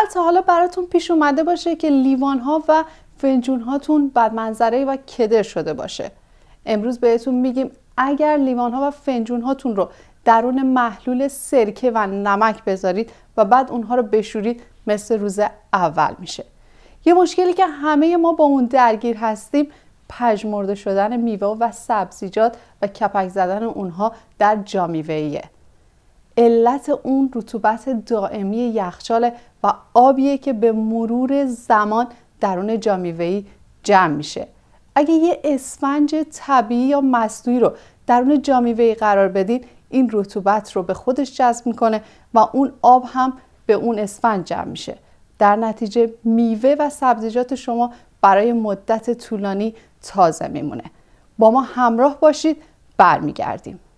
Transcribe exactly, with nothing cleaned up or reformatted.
شاید تا حالا براتون پیش اومده باشه که لیوان ها و فنجون هاتون بد منظره و کدر شده باشه. امروز بهتون میگیم اگر لیوان ها و فنجون هاتون رو درون محلول سرکه و نمک بذارید و بعد اونها رو بشورید مثل روز اول میشه. یه مشکلی که همه ما با اون درگیر هستیم پژمرده شدن میوه و سبزیجات و کپک زدن اونها در جامیوه‌ایه. علت اون رطوبت دائمی یخچاله و آبیه که به مرور زمان درون جامیوه‌ای جمع میشه. اگه یه اسفنج طبیعی یا مصنوعی رو درون جامیوه‌ای قرار بدید، این رطوبت رو به خودش جذب میکنه و اون آب هم به اون اسفنج جمع میشه. در نتیجه میوه و سبزیجات شما برای مدت طولانی تازه میمونه. با ما همراه باشید، برمیگردیم.